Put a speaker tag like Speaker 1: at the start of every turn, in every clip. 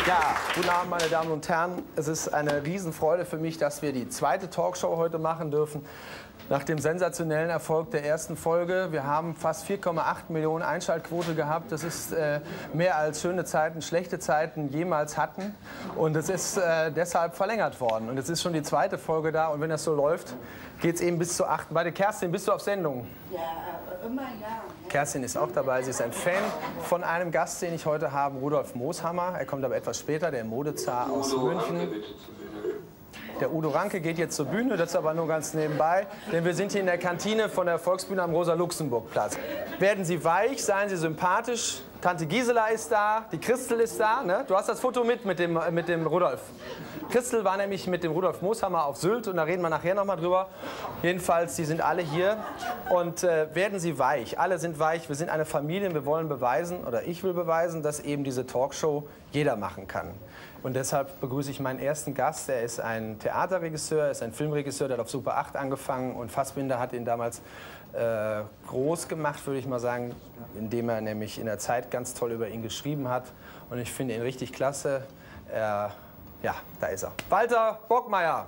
Speaker 1: Ja, guten Abend, meine Damen und Herren. Es ist eine Riesenfreude für mich, dass wir die zweite Talkshow heute machen dürfen. Nach dem sensationellen Erfolg der ersten Folge. Wir haben fast 4,8 Millionen Einschaltquote gehabt. Das ist mehr als schöne Zeiten, schlechte Zeiten jemals hatten. Und es ist deshalb verlängert worden. Und jetzt ist schon die zweite Folge da. Und wenn das so läuft, geht es eben bis zur 8. Bei der Kerstin, bist du auf Sendung?
Speaker 2: Ja, immer ja.
Speaker 1: Kerstin ist auch dabei. Sie ist ein Fan von einem Gast, den ich heute habe, Rudolf Mooshammer. Er kommt aber etwas später, der Modezar aus München. Der Udo Ranke geht jetzt zur Bühne, das ist aber nur ganz nebenbei, denn wir sind hier in der Kantine von der Volksbühne am Rosa-Luxemburg-Platz. Werden Sie weich, seien Sie sympathisch. Tante Gisela ist da, die Christel ist da. Ne? Du hast das Foto mit dem Rudolf. Christel war nämlich mit dem Rudolf Mooshammer auf Sylt und da reden wir nachher noch mal drüber. Jedenfalls, die sind alle hier und werden Sie weich. Alle sind weich, wir sind eine Familie, wir wollen beweisen, oder ich will beweisen, dass eben diese Talkshow jeder machen kann. Und deshalb begrüße ich meinen ersten Gast. Er ist ein Theaterregisseur, er ist ein Filmregisseur, der hat auf Super 8 angefangen und Fassbinder hat ihn damals groß gemacht, würde ich mal sagen, indem er nämlich in der Zeit ganz toll über ihn geschrieben hat. Und ich finde ihn richtig klasse. Ja, da ist er. Walter Bockmeier.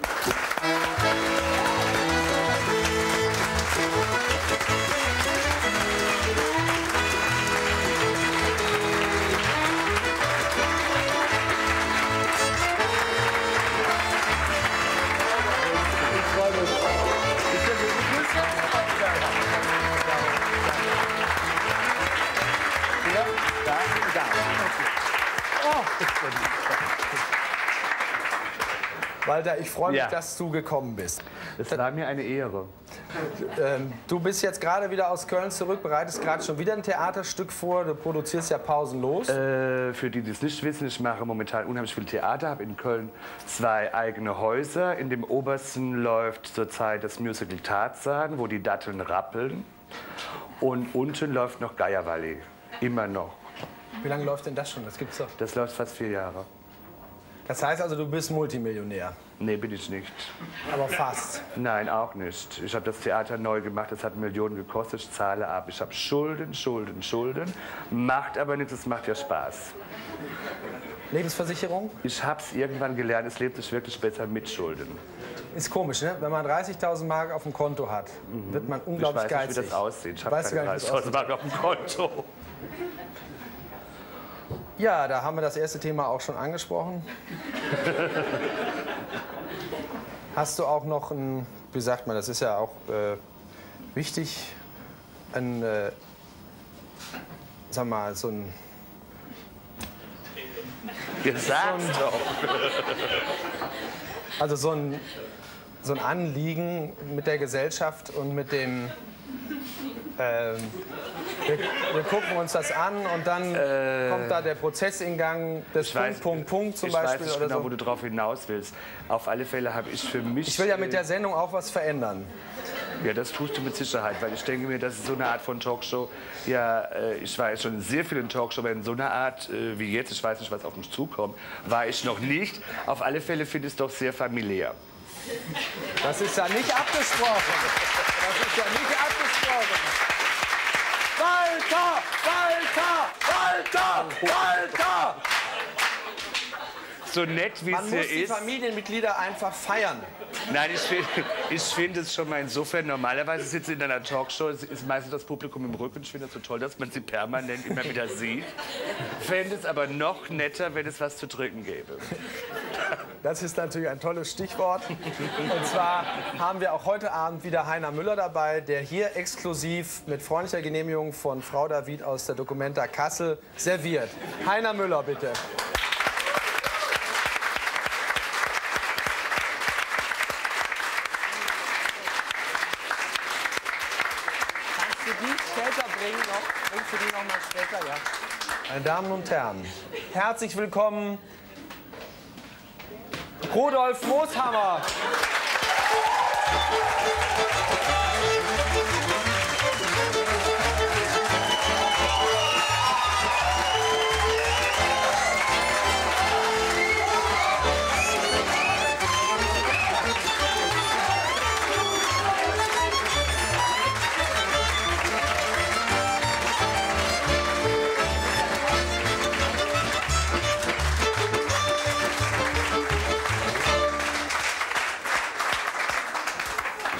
Speaker 1: Walter, ich freue mich, dass du gekommen bist.
Speaker 3: Es war mir eine Ehre.
Speaker 1: Du bist jetzt gerade wieder aus Köln zurück, bereitest gerade schon wieder ein Theaterstück vor. Du produzierst ja pausenlos.
Speaker 3: Für die, die es nicht wissen, ich mache momentan unheimlich viel Theater, habe in Köln 2 eigene Häuser. In dem obersten läuft zurzeit das Musical Tarzan, wo die Datteln rappeln. Und unten läuft noch Geiervalley. Immer noch.
Speaker 1: Wie lange läuft denn das schon? Das gibt's doch.
Speaker 3: Das läuft fast 4 Jahre.
Speaker 1: Das heißt also, du bist Multimillionär?
Speaker 3: Nee, bin ich nicht.
Speaker 1: Aber fast?
Speaker 3: Nein, auch nicht. Ich habe das Theater neu gemacht, das hat Millionen gekostet, ich zahle ab. Ich habe Schulden, Schulden, Schulden. Macht aber nichts, es macht ja Spaß.
Speaker 1: Lebensversicherung?
Speaker 3: Ich habe es irgendwann gelernt, es lebt sich wirklich besser mit Schulden.
Speaker 1: Ist komisch, ne? Wenn man 30.000 Mark auf dem Konto hat, wird man unglaublich geizig.
Speaker 3: Ich weiß nicht, wie das aussieht. Ich habe keine 30.000 Mark auf dem Konto.
Speaker 1: Ja, da haben wir das erste Thema auch schon angesprochen. Hast du auch noch ein, wie sagt man, das ist ja auch wichtig, ein, sag mal, so ein...
Speaker 3: Gesagt doch.
Speaker 1: Also so ein Anliegen mit der Gesellschaft und mit dem... Wir gucken uns das an und dann kommt da der Prozess in Gang, das Punkt zum Beispiel.
Speaker 3: Ich weiß nicht
Speaker 1: oder
Speaker 3: genau,
Speaker 1: so.
Speaker 3: wo du drauf hinaus willst. Auf alle Fälle habe ich für mich...
Speaker 1: Ich will ja mit der Sendung auch was verändern.
Speaker 3: Ja, das tust du mit Sicherheit, weil ich denke mir, das ist so eine Art von Talkshow. Ja, ich war jetzt schon in sehr vielen Talkshows, aber in so einer Art wie jetzt, ich weiß nicht, was auf mich zukommt, war ich noch nicht. Auf alle Fälle finde ich es doch sehr familiär.
Speaker 1: Das ist ja nicht abgesprochen. Das ist ja nicht abgesprochen. Walter! Walter! Walter! Walter!
Speaker 3: So nett, wie es hier ist.
Speaker 1: Man muss die Familienmitglieder einfach feiern.
Speaker 3: Nein, ich finde es schon mal insofern, normalerweise sitze ich in einer Talkshow, ist meistens das Publikum im Rücken. Ich finde es so toll, dass man sie permanent immer wieder sieht. Fände es aber noch netter, wenn es was zu trinken gäbe.
Speaker 1: Das ist natürlich ein tolles Stichwort. Und zwar haben wir auch heute Abend wieder Heiner Müller dabei, der hier exklusiv mit freundlicher Genehmigung von Frau David aus der Documenta Kassel serviert. Heiner Müller, bitte. Kannst du die später bringen? Bringst du die noch mal später? Ja. Meine Damen und Herren, herzlich willkommen, Rudolf Mooshammer.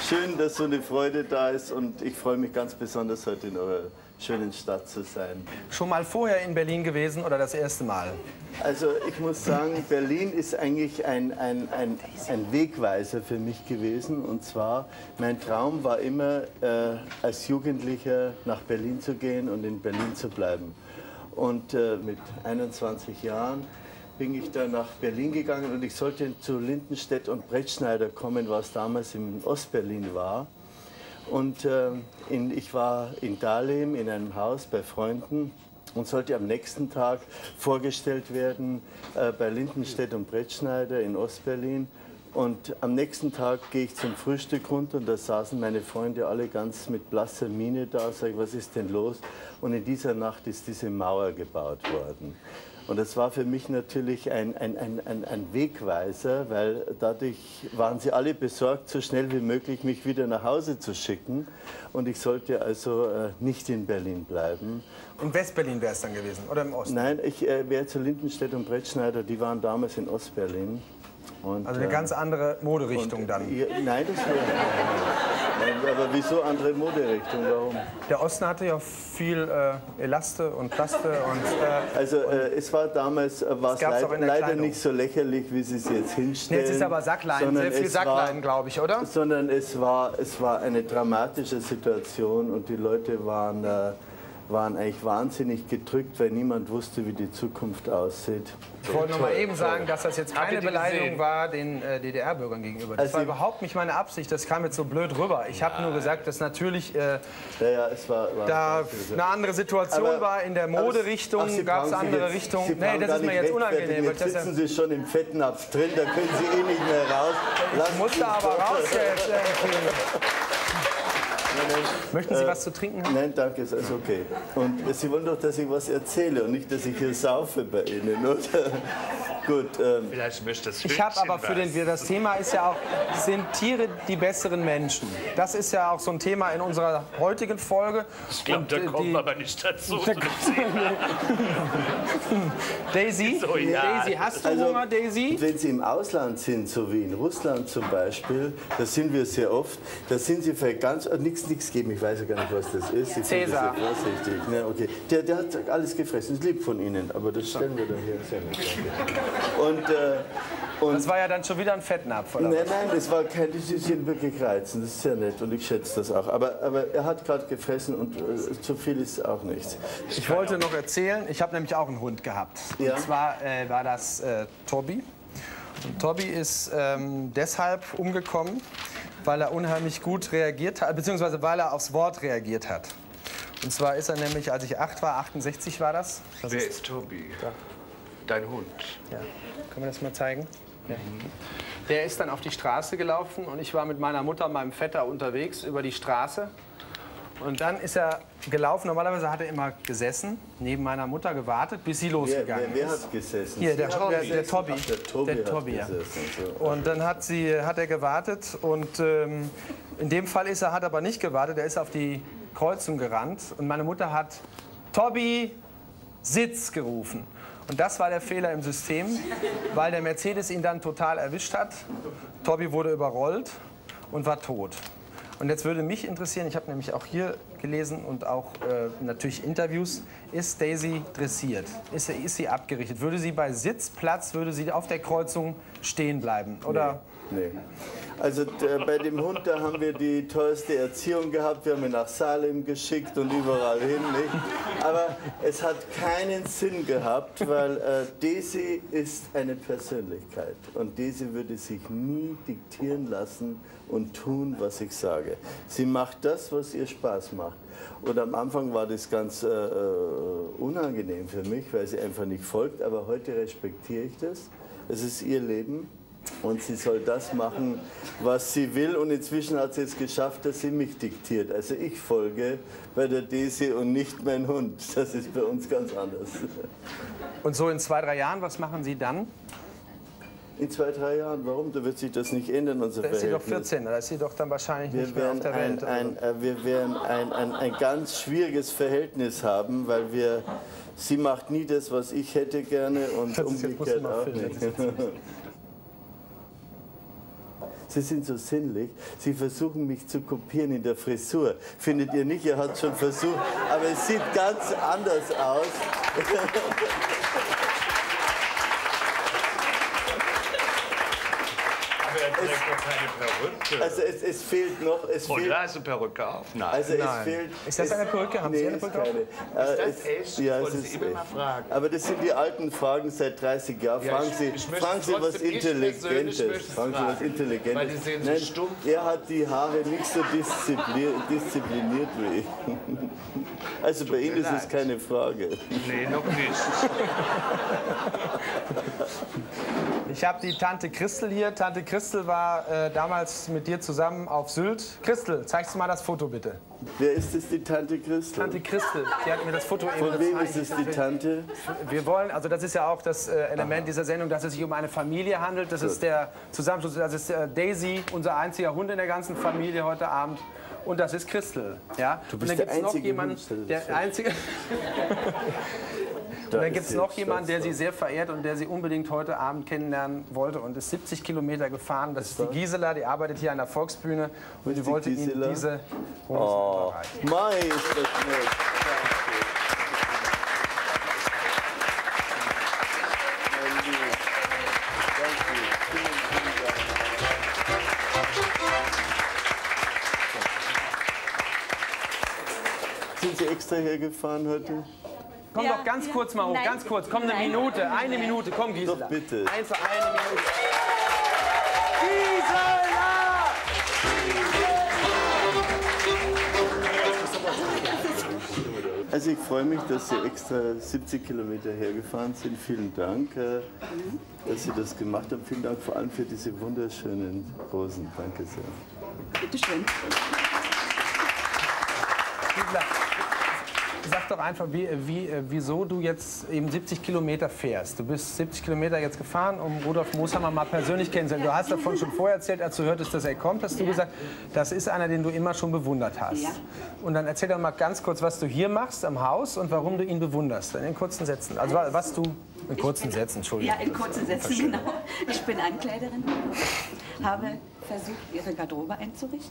Speaker 4: Schön, dass so eine Freude da ist und ich freue mich ganz besonders, heute in eurer schönen Stadt zu sein.
Speaker 1: Schon mal vorher in Berlin gewesen oder das erste Mal?
Speaker 4: Also ich muss sagen, Berlin ist eigentlich ein Wegweiser für mich gewesen. Und zwar, mein Traum war immer, als Jugendlicher nach Berlin zu gehen und in Berlin zu bleiben. Und mit 21 Jahren bin ich dann nach Berlin gegangen und ich sollte zu Lindenstedt und Brettschneider kommen, was damals in Ostberlin war. Und ich war in Dahlem in einem Haus bei Freunden und sollte am nächsten Tag vorgestellt werden bei Lindenstedt und Brettschneider in Ostberlin. Und am nächsten Tag gehe ich zum Frühstück runter und da saßen meine Freunde alle ganz mit blasser Miene da. Sag ich, was ist denn los? Und in dieser Nacht ist diese Mauer gebaut worden. Und das war für mich natürlich ein Wegweiser, weil dadurch waren sie alle besorgt, so schnell wie möglich mich wieder nach Hause zu schicken. Und ich sollte also nicht in Berlin bleiben.
Speaker 1: In Westberlin wäre es dann gewesen oder im Osten?
Speaker 4: Nein, ich wäre zu Lindenstedt und Brettschneider, die waren damals in Ostberlin. Und,
Speaker 1: also eine ganz andere Moderichtung dann?
Speaker 4: Nein, das wäre... Aber wieso andere Moderichtung? Warum?
Speaker 1: Der Osten hatte ja viel Elaste und Plaste und...
Speaker 4: es war damals leider nicht so lächerlich, wie Sie es jetzt hinstellen.
Speaker 1: Jetzt ist aber Sacklein, sehr viel Sacklein, glaube ich, oder?
Speaker 4: Sondern es war eine dramatische Situation und die Leute waren eigentlich wahnsinnig gedrückt, weil niemand wusste, wie die Zukunft aussieht.
Speaker 1: Ich wollte noch mal eben sagen, dass das jetzt keine Beleidigung war den DDR-Bürgern gegenüber. Das war überhaupt nicht meine Absicht, das kam jetzt so blöd rüber. Ich habe nur gesagt, dass natürlich da eine andere Situation war. In der Moderichtung gab es andere Richtungen. Nee, das ist mir jetzt unangenehm.
Speaker 4: Jetzt sitzen Sie schon im Fettnapf drin, da können Sie eh nicht mehr raus.
Speaker 1: Ich musste aber raus jetzt. Möchten Sie was zu trinken haben?
Speaker 4: Nein, danke, ist alles okay. Und Sie wollen doch, dass ich was erzähle und nicht, dass ich hier saufe bei Ihnen, oder? Gut.
Speaker 3: Vielleicht möchte das
Speaker 1: ich habe aber das Thema ist ja auch, sind Tiere die besseren Menschen? Das ist ja auch so ein Thema in unserer heutigen Folge.
Speaker 3: Ich glaube, da kommen wir aber nicht dazu.
Speaker 1: Daisy? So, ja. Daisy, hast du Hunger, Daisy?
Speaker 4: Wenn Sie im Ausland sind, so wie in Russland zum Beispiel, da sind wir sehr oft, da sind Sie vielleicht ganz, nichts geben, ich weiß ja gar nicht, was das ist. Ich
Speaker 1: Cäsar.
Speaker 4: Bin sehr vorsichtig. Ne, okay. Der hat alles gefressen, ist lieb von Ihnen, aber das stellen wir dann hier sehr nett. Und
Speaker 1: das war ja dann schon wieder ein Fettnapf, oder?
Speaker 4: Nein, das war kein, das ist ihn wirklich reizen, das ist sehr nett und ich schätze das auch. Aber er hat gerade gefressen und zu viel ist auch nichts.
Speaker 1: Ich wollte noch erzählen, ich habe nämlich auch einen Hund gehabt.
Speaker 4: Ja?
Speaker 1: Und zwar war das Tobi. Und Tobi ist deshalb umgekommen, weil er unheimlich gut reagiert hat, beziehungsweise weil er aufs Wort reagiert hat. Und zwar ist er nämlich, als ich 8 war, 68 war das.
Speaker 3: Wer ist Tobi? Da. Dein Hund.
Speaker 1: Ja. Können wir das mal zeigen? Ja. Der ist dann auf die Straße gelaufen und ich war mit meiner Mutter und meinem Vetter unterwegs über die Straße. Und dann ist er gelaufen. Normalerweise hat er immer gesessen, neben meiner Mutter gewartet, bis sie losgegangen ist.
Speaker 4: Wer hat gesessen?
Speaker 1: Hier, der Tobi.
Speaker 4: Der Tobi,
Speaker 1: ja. Und dann hat er gewartet und in dem Fall hat er aber nicht gewartet. Er ist auf die Kreuzung gerannt und meine Mutter hat Tobi, Sitz gerufen. Und das war der Fehler im System, weil der Mercedes ihn dann total erwischt hat. Tobi wurde überrollt und war tot. Und jetzt würde mich interessieren, ich habe nämlich auch hier gelesen und auch natürlich Interviews, ist Daisy dressiert? Ist sie abgerichtet? Würde sie bei Sitzplatz, würde sie auf der Kreuzung stehen bleiben? Oder?
Speaker 4: Nee. Also bei dem Hund, da haben wir die tollste Erziehung gehabt. Wir haben ihn nach Salem geschickt und überall hin. Nicht? Aber es hat keinen Sinn gehabt, weil Daisy ist eine Persönlichkeit. Und Daisy würde sich nie diktieren lassen und tun, was ich sage. Sie macht das, was ihr Spaß macht. Und am Anfang war das ganz unangenehm für mich, weil sie einfach nicht folgt. Aber heute respektiere ich das. Es ist ihr Leben. Und sie soll das machen, was sie will. Und inzwischen hat sie es geschafft, dass sie mich diktiert. Also ich folge bei der Daisy und nicht mein Hund. Das ist bei uns ganz anders.
Speaker 1: Und so in 2, 3 Jahren, was machen Sie dann?
Speaker 4: In 2, 3 Jahren? Warum? Da wird sich das nicht ändern, unser Verhältnis.
Speaker 1: Da ist sie doch 14, da ist sie doch dann wahrscheinlich nicht mehr auf der Welt.
Speaker 4: Wir werden ein ganz schwieriges Verhältnis haben, weil sie macht nie das, was ich hätte gerne und umgekehrt auch nicht. Sie sind so sinnlich. Sie versuchen mich zu kopieren in der Frisur. Findet ihr nicht? Er hat schon versucht, aber es sieht ganz anders aus.
Speaker 3: Er trägt doch keine Perücke.
Speaker 4: Also es fehlt noch...
Speaker 3: Oder hast du Perücke auf? Nein.
Speaker 4: Also es fehlt...
Speaker 1: Ist das eine Perücke? Haben Sie eine Perücke auf?
Speaker 3: Ist das echt?
Speaker 4: Ja,
Speaker 3: Ich
Speaker 4: es
Speaker 3: wollte
Speaker 4: ist
Speaker 3: Sie immer mal fragen.
Speaker 4: Aber das sind die alten Fragen seit 30 Jahren.
Speaker 3: Ja,
Speaker 4: Fragen Sie,
Speaker 3: ich möchte
Speaker 4: fragen Sie was
Speaker 3: trotzdem, ich persönlich
Speaker 4: Intelligentes.
Speaker 3: möchte es
Speaker 4: Fragen Sie was
Speaker 3: fragen,
Speaker 4: Intelligentes.
Speaker 3: weil die sehen so
Speaker 4: Nein,
Speaker 3: stumpf.
Speaker 4: er hat die Haare nicht so diszipliniert wie ich. Also bei Ihnen ist es keine Frage.
Speaker 3: Nee, noch nicht.
Speaker 1: Ich habe die Tante Christel hier. Tante Christel war damals mit dir zusammen auf Sylt. Christel, zeigst du mal das Foto bitte.
Speaker 4: Wer ist es, die Tante Christel?
Speaker 1: Tante Christel, die hat mir das Foto eben
Speaker 4: Von wem
Speaker 1: gezeigt.
Speaker 4: ist es die Tante?
Speaker 1: Wir wollen, also das ist ja auch das Element dieser Sendung, dass es sich um eine Familie handelt. Das ist der Zusammenschluss, das ist Daisy, unser einziger Hund in der ganzen Familie heute Abend. Und das ist Christel. Ja?
Speaker 4: Du bist
Speaker 1: und dann
Speaker 4: der
Speaker 1: gibt's noch
Speaker 4: einzige
Speaker 1: jemanden,
Speaker 4: Hund, stell dir
Speaker 1: der
Speaker 4: das vor.
Speaker 1: einzige. Und dann gibt es noch jemanden, der sie sehr verehrt und der sie unbedingt heute Abend kennenlernen wollte und ist 70 Kilometer gefahren. Das ist die Gisela, die arbeitet hier an der Volksbühne und die wollte Ihnen diese Rosen überreichen.
Speaker 4: Mai ist das nett. Sind Sie extra hergefahren heute?
Speaker 1: Komm doch ganz kurz mal hoch,
Speaker 2: Nein.
Speaker 1: ganz kurz. Komm, eine Minute, komm Gisela.
Speaker 4: Doch, bitte.
Speaker 1: Einfach eine Minute. Gisela!
Speaker 4: Also ich freue mich, dass Sie extra 70 Kilometer hergefahren sind. Vielen Dank, dass Sie das gemacht haben. Vielen Dank vor allem für diese wunderschönen Rosen. Danke sehr.
Speaker 2: Bitte schön.
Speaker 1: Gisela, sag doch einfach, wieso du jetzt eben 70 Kilometer fährst. Du bist 70 Kilometer jetzt gefahren, um Rudolf Mooshammer mal persönlich kennenzulernen. Du hast davon schon vorher erzählt, als du hörtest, dass er kommt, hast du gesagt, das ist einer, den du immer schon bewundert hast.
Speaker 2: Ja.
Speaker 1: Und dann erzähl doch mal ganz kurz, was du hier machst am Haus und warum du ihn bewunderst. In kurzen Sätzen. Also was du... In kurzen Sätzen, Entschuldigung.
Speaker 2: Ja, in kurzen Sätzen, genau. Ich bin Ankleiderin, habe versucht, ihre Garderobe einzurichten.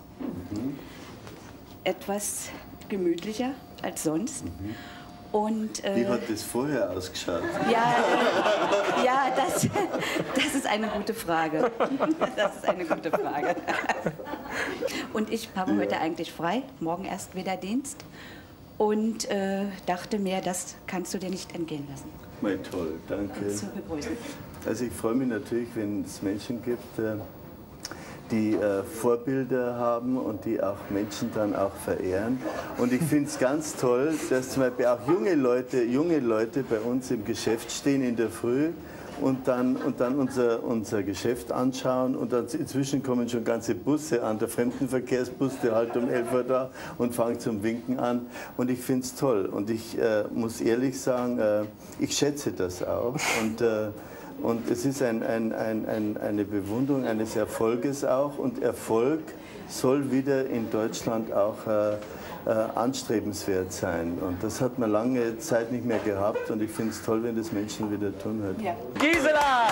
Speaker 2: Etwas gemütlicher als sonst. Und,
Speaker 4: Wie hat das vorher ausgeschaut?
Speaker 2: ja, das ist eine gute Frage. Das ist eine gute Frage. Und ich habe heute eigentlich frei, morgen erst wieder Dienst. Und dachte mir, das kannst du dir nicht entgehen lassen.
Speaker 4: Mal toll, danke.
Speaker 2: Zu begrüßen.
Speaker 4: Also ich freue mich natürlich, wenn es Menschen gibt, die Vorbilder haben und die auch Menschen dann auch verehren. Und ich finde es ganz toll, dass zum Beispiel auch junge Leute bei uns im Geschäft stehen in der Früh und dann unser Geschäft anschauen. Und dann inzwischen kommen schon ganze Busse an, der Fremdenverkehrsbus, der halt um 11 Uhr da und fängt zum Winken an. Und ich finde es toll. Und ich muss ehrlich sagen, ich schätze das auch. Und es ist eine Bewunderung eines Erfolges auch. Und Erfolg soll wieder in Deutschland auch anstrebenswert sein. Und das hat man lange Zeit nicht mehr gehabt. Und ich finde es toll, wenn das Menschen wieder tun heute.
Speaker 2: Ja.
Speaker 1: Gisela!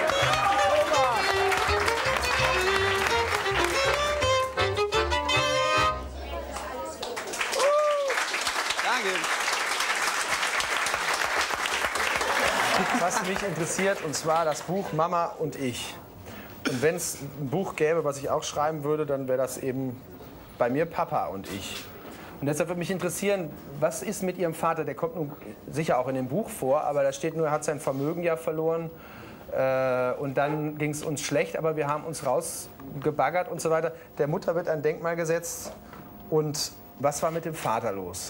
Speaker 1: Was mich interessiert, und zwar das Buch Mama und ich. Und wenn es ein Buch gäbe, was ich auch schreiben würde, dann wäre das eben bei mir Papa und ich. Und deshalb würde mich interessieren, was ist mit Ihrem Vater? Der kommt nun sicher auch in dem Buch vor, aber da steht nur, er hat sein Vermögen ja verloren. Und dann ging es uns schlecht, aber wir haben uns rausgebaggert und so weiter. Der Mutter wird ein Denkmal gesetzt. Und was war mit dem Vater los?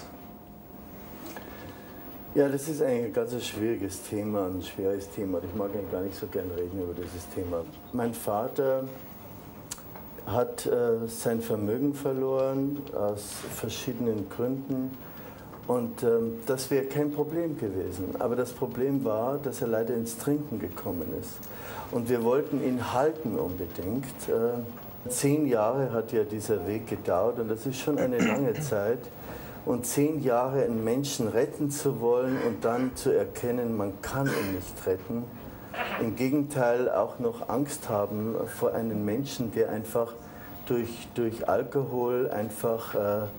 Speaker 4: Ja, das ist eigentlich ein ganz schwieriges Thema, ein schweres Thema. Ich mag eigentlich gar nicht so gern reden über dieses Thema. Mein Vater hat sein Vermögen verloren aus verschiedenen Gründen. Und das wäre kein Problem gewesen. Aber das Problem war, dass er leider ins Trinken gekommen ist. Und wir wollten ihn halten unbedingt. 10 Jahre hat ja dieser Weg gedauert und das ist schon eine lange Zeit. Und 10 Jahre einen Menschen retten zu wollen und dann zu erkennen, man kann ihn nicht retten, im Gegenteil auch noch Angst haben vor einem Menschen, der einfach durch Alkohol einfach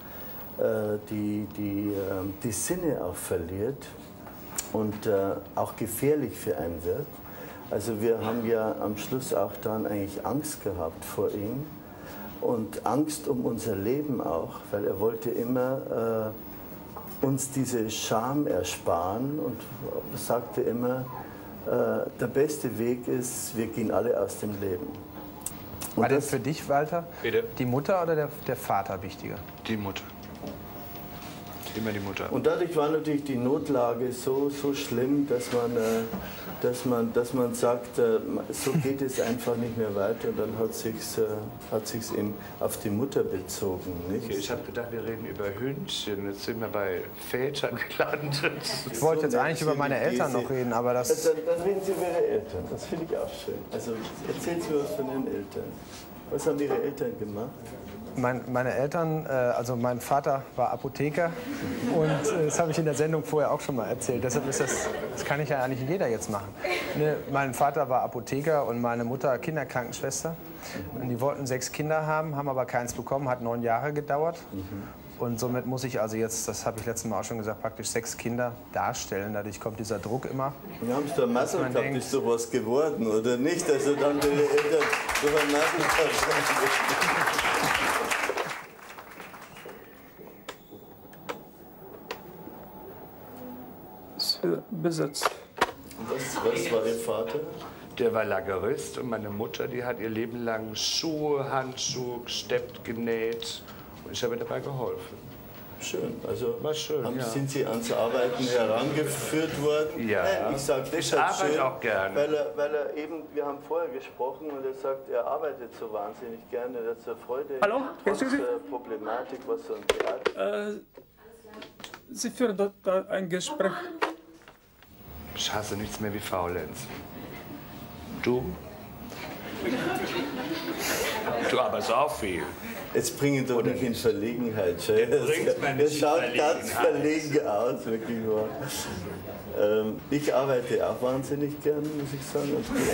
Speaker 4: die Sinne auch verliert und auch gefährlich für einen wird. Also wir haben ja am Schluss auch dann eigentlich Angst gehabt vor ihm und Angst um unser Leben auch, weil er wollte immer uns diese Scham ersparen und sagte immer, der beste Weg ist, wir gehen alle aus dem Leben. Und
Speaker 1: war denn für dich, Walter, die Mutter oder der Vater wichtiger?
Speaker 3: Die Mutter. Immer die Mutter.
Speaker 4: Und dadurch war natürlich die Notlage so schlimm, dass man sagt, so geht es einfach nicht mehr weiter. Und dann hat sich's eben auf die Mutter bezogen. Nicht?
Speaker 3: Okay, ich habe gedacht, wir reden über Hühnchen. Jetzt sind wir bei Vätern gelandet.
Speaker 1: Ich wollte jetzt eigentlich über meine Eltern noch reden, aber das...
Speaker 4: Dann reden Sie über Ihre Eltern. Das finde ich auch schön. Also erzählen Sie was von Ihren Eltern. Was haben Ihre Eltern gemacht?
Speaker 1: Meine Eltern, also mein Vater war Apotheker und das habe ich in der Sendung vorher auch schon mal erzählt. Deshalb ist das kann ich ja eigentlich jeder jetzt machen. Ne, mein Vater war Apotheker und meine Mutter Kinderkrankenschwester. Und die wollten 6 Kinder haben, haben aber keins bekommen, hat 9 Jahre gedauert. Und somit muss ich also jetzt, das habe ich letztes Mal auch schon gesagt, praktisch 6 Kinder darstellen. Dadurch kommt dieser Druck immer.
Speaker 4: Und haben Sie da Massel gehabt, ist doch was geworden, oder nicht? Also dann Ihre Eltern so ein Massel gehabt.
Speaker 5: Besitz.
Speaker 4: Was war Ihr Vater?
Speaker 3: Der war Lagerist und meine Mutter, die hat ihr Leben lang Schuhe, Handschuhe gesteppt, genäht und ich habe ihr dabei geholfen.
Speaker 4: Schön, also
Speaker 3: war schön, ja.
Speaker 4: Sind Sie ans Arbeiten herangeführt worden?
Speaker 3: Ja,
Speaker 4: ich sage deshalb
Speaker 3: ich arbeite
Speaker 4: schön,
Speaker 3: auch gerne.
Speaker 4: Weil er eben, wir haben vorher gesprochen und er sagt, er arbeitet so wahnsinnig gerne, er hat so Freude.
Speaker 5: Hallo,
Speaker 4: trotz der Problematik, was so ein Theater.
Speaker 5: Sie führen dort ein Gespräch.
Speaker 3: Ich hasse nichts mehr wie Faulenz. Du? Du arbeitest auch viel.
Speaker 4: Jetzt bringen doch nicht in Verlegenheit. Er schaut ganz verlegen aus, wirklich wahr. Ich arbeite auch wahnsinnig gern, muss ich sagen,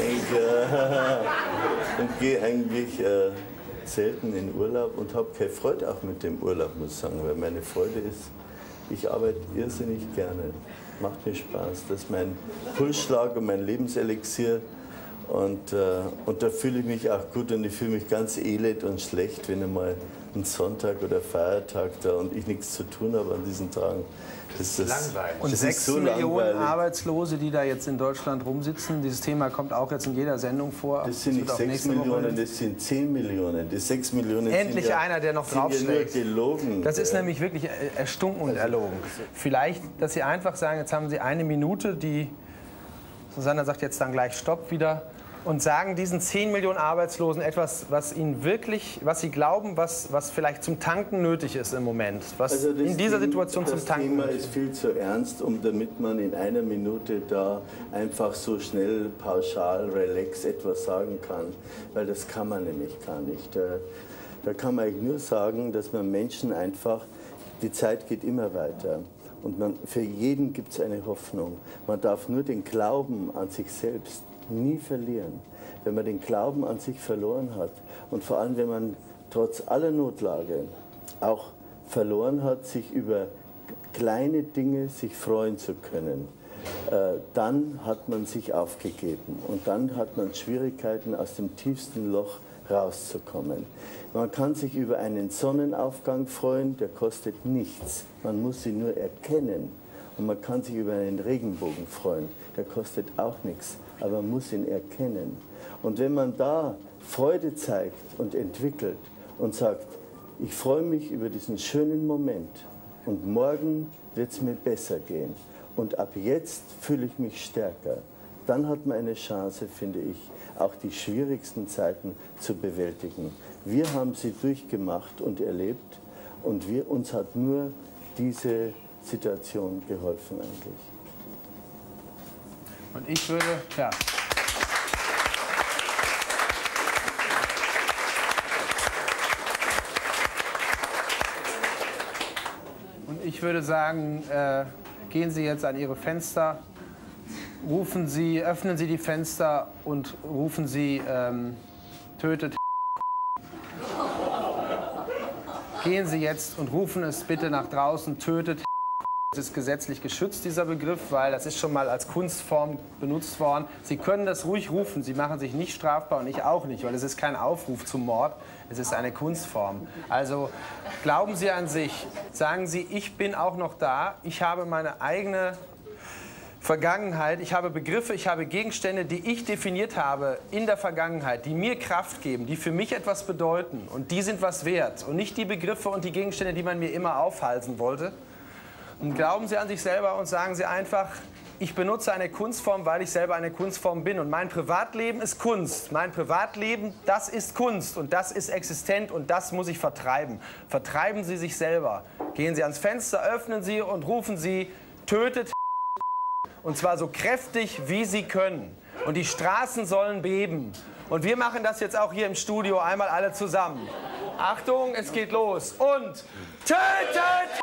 Speaker 4: und gehe eigentlich selten in Urlaub und habe keine Freude auch mit dem Urlaub, muss ich sagen, weil meine Freude ist, ich arbeite irrsinnig gerne. Macht mir Spaß. Das ist mein Pulsschlag und mein Lebenselixier. Und da fühle ich mich auch gut und ich fühle mich ganz elend und schlecht, wenn einmal ein Sonntag oder Feiertag da und ich nichts zu tun habe an diesen Tagen.
Speaker 3: Das ist langweilig.
Speaker 1: Und 6 Millionen Arbeitslose, die da jetzt in Deutschland rumsitzen. Dieses Thema kommt auch jetzt in jeder Sendung vor.
Speaker 4: Das sind nicht 6 Millionen, das sind 10 Millionen. Die 6 Millionen
Speaker 1: endlich
Speaker 4: sind ja,
Speaker 1: einer, der noch draufschlägt.
Speaker 4: Ja gelogen.
Speaker 1: Das ist nämlich wirklich erstunken und erlogen. Vielleicht, dass Sie einfach sagen, jetzt haben Sie eine Minute, die Susanne sagt jetzt dann gleich Stopp wieder. Und sagen diesen 10 Millionen Arbeitslosen etwas, was ihnen wirklich, was sie glauben, was vielleicht zum Tanken nötig ist im Moment, was also in dieser Situation zum Tanken
Speaker 4: nötig ist. Das Thema ist viel zu ernst, damit man in einer Minute da einfach so schnell, pauschal, relax etwas sagen kann, weil das kann man nämlich gar nicht. Da kann man eigentlich nur sagen, dass man Menschen einfach, die Zeit geht immer weiter. Und für jeden gibt es eine Hoffnung. Man darf nur den Glauben an sich selbst nie verlieren. Wenn man den Glauben an sich verloren hat und vor allem, wenn man trotz aller Notlage auch verloren hat, sich über kleine Dinge sich freuen zu können, dann hat man sich aufgegeben und dann hat man Schwierigkeiten, aus dem tiefsten Loch rauszukommen. Man kann sich über einen Sonnenaufgang freuen, der kostet nichts. Man muss ihn nur erkennen. Und man kann sich über einen Regenbogen freuen, der kostet auch nichts, aber man muss ihn erkennen. Und wenn man da Freude zeigt und entwickelt und sagt, ich freue mich über diesen schönen Moment und morgen wird es mir besser gehen und ab jetzt fühle ich mich stärker, dann hat man eine Chance, finde ich, auch die schwierigsten Zeiten zu bewältigen. Wir haben sie durchgemacht und erlebt und uns hat nur diese Situation geholfen eigentlich.
Speaker 1: Und ich würde, ja. Und ich würde sagen, gehen Sie jetzt an Ihre Fenster öffnen Sie die Fenster und rufen Sie, tötet. Gehen Sie jetzt und rufen es bitte nach draußen, tötet. Es ist gesetzlich geschützt, dieser Begriff, weil das ist schon mal als Kunstform benutzt worden. Sie können das ruhig rufen, Sie machen sich nicht strafbar und ich auch nicht, weil es ist kein Aufruf zum Mord, es ist eine Kunstform. Also glauben Sie an sich, sagen Sie, ich bin auch noch da, ich habe meine eigene Vergangenheit, ich habe Begriffe, ich habe Gegenstände, die ich definiert habe in der Vergangenheit, die mir Kraft geben, die für mich etwas bedeuten und die sind was wert und nicht die Begriffe und die Gegenstände, die man mir immer aufhalsen wollte. Und glauben Sie an sich selber und sagen Sie einfach, ich benutze eine Kunstform, weil ich selber eine Kunstform bin. Und mein Privatleben ist Kunst. Mein Privatleben, das ist Kunst und das ist existent und das muss ich vertreiben. Vertreiben Sie sich selber. Gehen Sie ans Fenster, öffnen Sie und rufen Sie, tötet. Und zwar so kräftig, wie Sie können. Und die Straßen sollen beben. Und wir machen das jetzt auch hier im Studio einmal alle zusammen. Achtung, es geht los. Und tötet!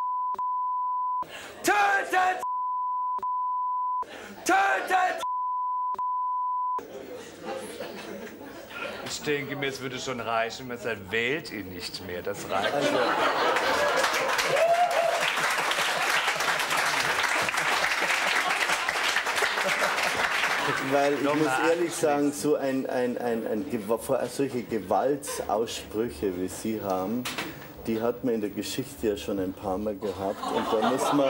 Speaker 1: Tötet! Tötet!
Speaker 3: Ich denke mir, es würde schon reichen, wenn man sagt, wählt ihn nicht mehr. Das reicht schon.
Speaker 4: Weil ich muss ehrlich sagen, so solche Gewaltaussprüche, wie Sie haben, die hat man in der Geschichte ja schon ein paar Mal gehabt. Und da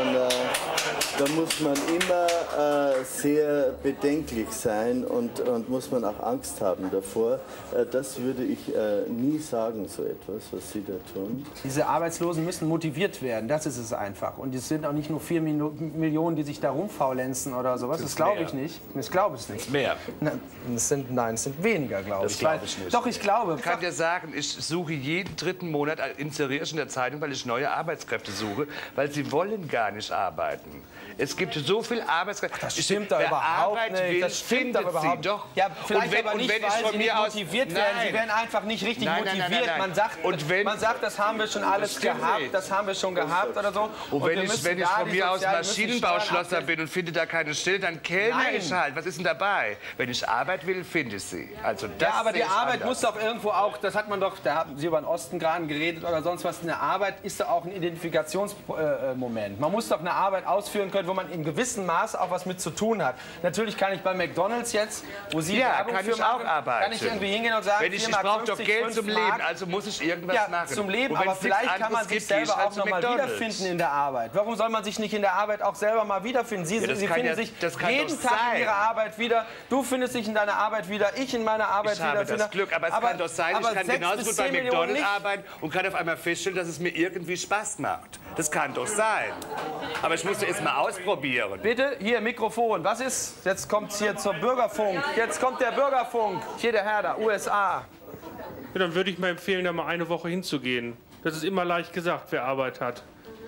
Speaker 4: muss man immer sehr bedenklich sein und muss man auch Angst haben davor. Das würde ich nie sagen, so etwas, was Sie da tun.
Speaker 1: Diese Arbeitslosen müssen motiviert werden, das ist es einfach. Und es sind auch nicht nur 4 Millionen, die sich da rumfaulenzen oder sowas. Das glaube ich nicht. Ich glaube es nicht.
Speaker 3: Mehr.
Speaker 1: Nein, es sind weniger, glaube ich.
Speaker 3: Das glaube ich nicht.
Speaker 1: Doch, ich glaube.
Speaker 3: Ich kann dir sagen, ich suche jeden 3. Monat in der Zeitung, weil ich neue Arbeitskräfte suche, weil sie wollen gar nicht arbeiten. Es gibt so viel Arbeitskräfte.
Speaker 1: Das stimmt doch überhaupt nicht.
Speaker 3: Das stimmt doch überhaupt nicht.
Speaker 1: Ja, vielleicht aber nicht, weil sie nicht motiviert werden. Sie werden einfach nicht richtig motiviert. Man sagt, das haben wir schon alles gehabt, das haben wir schon gehabt oder so.
Speaker 3: Und wenn ich von mir aus Maschinenbauschlosser bin und finde da keine Stelle, dann kellner ich halt. Was ist denn dabei? Wenn ich Arbeit will, finde ich sie. Also das
Speaker 1: ja, aber die Arbeit muss doch irgendwo auch, das hat man doch, da haben Sie über den Osten gerade geredet oder sonst was, eine Arbeit ist doch auch ein Identifikationsmoment. Man muss doch eine Arbeit ausführen können, wo man in gewissem Maß auch was mit zu tun hat. Natürlich kann ich bei McDonald's jetzt, wo Sie Werbung für machen, kann ich irgendwie hingehen und sagen,
Speaker 3: ich brauche doch Geld zum Leben, also muss ich irgendwas machen.
Speaker 1: Zum Leben, aber vielleicht kann man sich selber auch noch mal wiederfinden in der Arbeit. Warum soll man sich nicht in der Arbeit auch selber mal wiederfinden? Sie finden sich jeden Tag in Ihrer Arbeit wieder. Du findest dich in deiner Arbeit wieder, ich in meiner Arbeit wieder.
Speaker 3: Ich habe das Glück, aber es kann doch sein, ich kann genauso gut bei McDonald's arbeiten und kann auf einmal feststellen, dass es mir irgendwie Spaß macht. Das kann doch sein. Aber ich muss es mal ausprobieren.
Speaker 1: Bitte, hier, Mikrofon. Was ist? Jetzt kommt es hier zur Bürgerfunk. Jetzt kommt der Bürgerfunk. Hier der Herr da, USA.
Speaker 6: Ja, dann würde ich mal empfehlen, da mal eine Woche hinzugehen. Das ist immer leicht gesagt, wer Arbeit hat.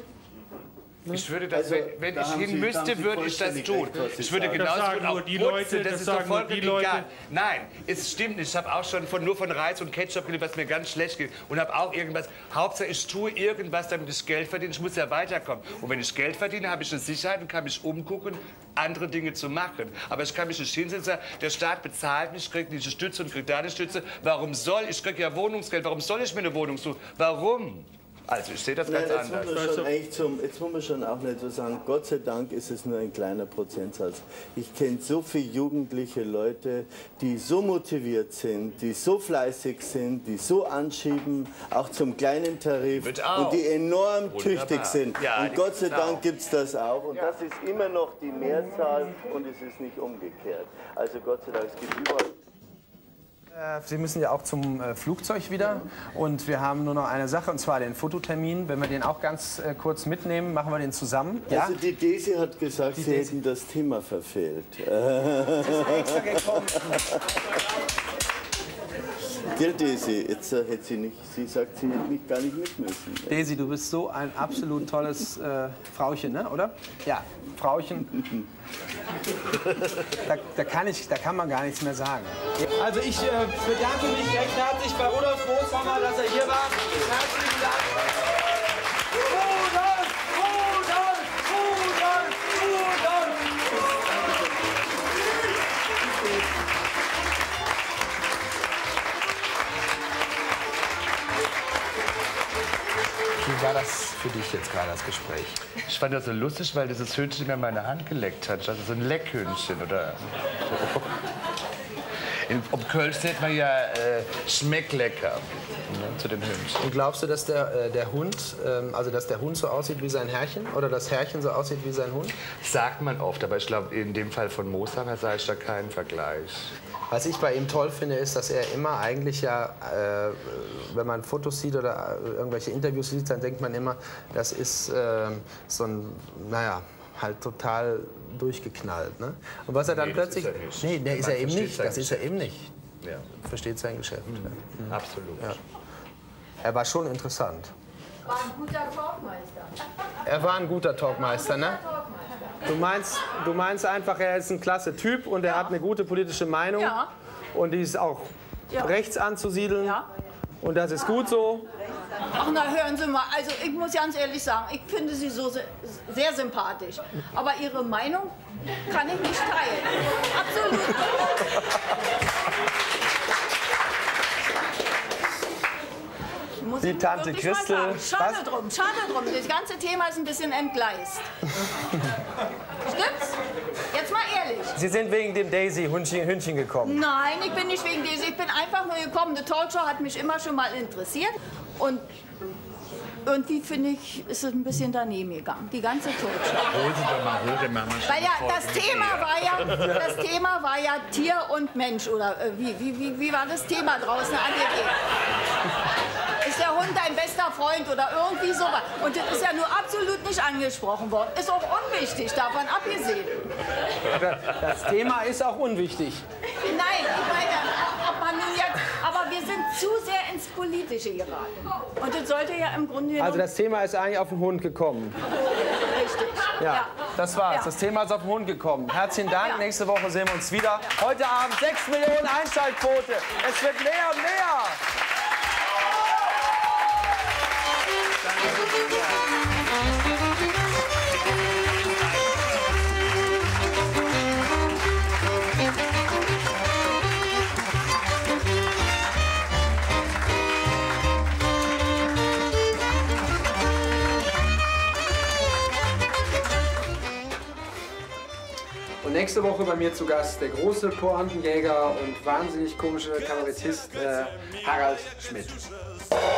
Speaker 3: Ich würde das, wenn ich hin müsste, würde ich das tun. Ich würde genauso gut auch putzen, das ist doch vollkommen egal. Nein, es stimmt nicht. Ich habe auch schon nur von Reis und Ketchup gelebt, was mir ganz schlecht geht. Und habe auch irgendwas. Hauptsache, ich tue irgendwas, damit ich Geld verdiene. Ich muss ja weiterkommen. Und wenn ich Geld verdiene, habe ich eine Sicherheit und kann mich umgucken, andere Dinge zu machen. Aber ich kann mich nicht hinsetzen und sagen, der Staat bezahlt mich, kriegt diese Stütze und kriegt da eine Stütze. Warum soll ich? Ich kriege ja Wohnungsgeld. Warum soll ich mir eine Wohnung suchen? Warum? Also ich sehe das ganz anders.
Speaker 4: Jetzt muss man schon auch nicht so sagen, Gott sei Dank ist es nur ein kleiner Prozentsatz. Ich kenne so viele jugendliche Leute, die so motiviert sind, die so fleißig sind, die so anschieben, auch zum kleinen Tarif und die enorm tüchtig sind. Ja, und Gott sei Dank gibt es das auch. Und das ist immer noch die Mehrzahl und es ist nicht umgekehrt. Also Gott sei Dank, es gibt überall...
Speaker 1: Sie müssen ja auch zum Flugzeug wieder und wir haben nur noch eine Sache, und zwar den Fototermin. Wenn wir den auch ganz kurz mitnehmen, machen wir den zusammen. Ja?
Speaker 4: Also die Desi hat gesagt, Sie hätten das Thema verfehlt.
Speaker 1: Sie ist extra gekommen.
Speaker 4: Gell, Desi, jetzt hätte sie sagt, sie hätte mich gar nicht mit müssen.
Speaker 1: Desi, du bist so ein absolut tolles Frauchen, ne? Oder? Ja, Frauchen. Da kann man gar nichts mehr sagen. Also ich bedanke mich recht herzlich bei Rudolf Mooshammer, dass er hier war. Herzlichen Dank. Rudolf! Rudolf! Rudolf! Rudolf! Wie war das für dich jetzt gerade, das Gespräch?
Speaker 3: Ich fand das so lustig, weil dieses Hühnchen mir meine Hand geleckt hat. Also so ein Leckhühnchen oder so. Ob Kölsch sagt man ja, schmeckt lecker, ne, zu den Hühnchen.
Speaker 1: Und glaubst du, dass der Hund, also dass der Hund so aussieht wie sein Herrchen oder das Herrchen so aussieht wie sein Hund?
Speaker 3: Sagt man oft, aber ich glaube, in dem Fall von Mooshammer sah ich da keinen Vergleich.
Speaker 1: Was ich bei ihm toll finde, ist, dass er immer eigentlich ja, wenn man Fotos sieht oder irgendwelche Interviews sieht, dann denkt man immer, das ist so ein, naja, halt total durchgeknallt. Ne? Und was er dann plötzlich...
Speaker 3: Das ist er nicht.
Speaker 1: Nee, der ist er eben nicht. Das
Speaker 3: sein
Speaker 1: ist er eben nicht.
Speaker 3: Ja.
Speaker 1: Versteht sein Geschäft. Ja.
Speaker 3: Absolut.
Speaker 1: Ja. Er war schon interessant.
Speaker 7: War ein guter Talkmeister.
Speaker 1: Er war ein guter Talkmeister, ne? Du meinst einfach, er ist ein klasse Typ und er hat eine gute politische Meinung.
Speaker 7: Ja.
Speaker 1: Und die ist auch rechts anzusiedeln.
Speaker 7: Ja.
Speaker 1: Und das ist gut so.
Speaker 7: Ach na, hören Sie mal, also ich muss ganz ehrlich sagen, ich finde Sie so sehr sympathisch. Aber Ihre Meinung kann ich nicht teilen. Absolut. Muss
Speaker 1: Die
Speaker 7: ich
Speaker 1: Tante
Speaker 7: wirklich mal
Speaker 1: Christel.
Speaker 7: sagen. Schade drum. Das ganze Thema ist ein bisschen entgleist. Stimmt's? Jetzt mal ehrlich.
Speaker 1: Sie sind wegen dem Daisy-Hündchen gekommen.
Speaker 7: Nein, ich bin nicht wegen dieser. Ich bin einfach nur gekommen. Die Talkshow hat mich immer schon mal interessiert. Und irgendwie, finde ich, ist es ein bisschen daneben gegangen. Die ganze Talkshow.
Speaker 3: Hol sie doch mal hoch, Mama.
Speaker 7: Weil ja, das Thema war ja Tier und Mensch. Oder wie war das Thema draußen angegeben? Ist der Hund dein bester Freund oder irgendwie sowas? Und das ist ja nur absolut nicht angesprochen worden. Ist auch unwichtig, davon abgesehen.
Speaker 1: Das Thema ist auch unwichtig.
Speaker 7: Nein, ich meine, ob man nun jetzt, aber wir sind zu sehr ins Politische geraten. Und das sollte ja im Grunde genommen...
Speaker 1: Also das Thema ist eigentlich auf den Hund gekommen.
Speaker 7: Richtig.
Speaker 1: Ja, das war's.
Speaker 7: Ja.
Speaker 1: Das Thema ist auf den Hund gekommen. Herzlichen Dank.
Speaker 7: Ja.
Speaker 1: Nächste Woche sehen wir uns wieder. Heute Abend 6 Millionen Einschaltquote. Es wird mehr und mehr. Und nächste Woche bei mir zu Gast der große Pointenjäger und wahnsinnig komische Kabarettist Harald Schmidt.